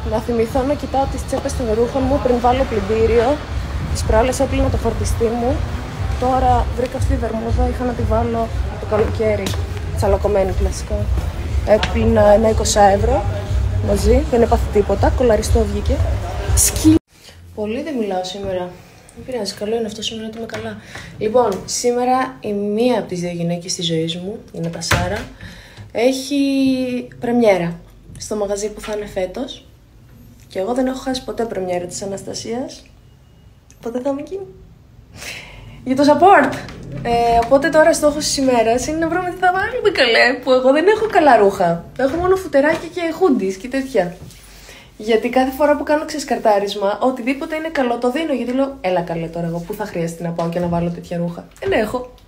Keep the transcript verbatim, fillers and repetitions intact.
να θυμηθώ να κοιτάω τις τσέπες των ρούχων μου πριν βάλω πλυντήριο. Τις προάλλες έπλυνα το φορτιστή μου. Τώρα βρήκα αυτή τη βερμούδα, είχα να τη βάλω το καλοκαίρι. Τσαλακωμένη κλασικά. Έπλυνα ένα είκοσι ευρώ μαζί, δεν έπαθε τίποτα, κολαριστό βγήκε. Σκι. Πολύ δεν μιλάω σήμερα. Δεν πειράζει, καλό είναι αυτό, σήμερα ότι είμαι καλά. Λοιπόν, σήμερα η μία από τις δύο γυναίκες της ζωής μου, η Νατασάρα, έχει πρεμιέρα στο μαγαζί που θα είναι φέτος. Και εγώ δεν έχω χάσει ποτέ πρεμιέρα της Αναστασίας. Οπότε θα είμαι εκεί. Για το support. Ε, οπότε τώρα στόχος της ημέρας είναι να βρούμε τι θα βάλουμε καλέ. Που εγώ δεν έχω καλά ρούχα. Έχω μόνο φουτεράκια και χούντις και τέτοια. Γιατί κάθε φορά που κάνω ξεσκαρτάρισμα, οτιδήποτε είναι καλό το δίνω. Γιατί λέω, έλα καλέ τώρα εγώ, πού θα χρειαστεί να πάω και να βάλω τέτοια ρούχα. Δεν έχω.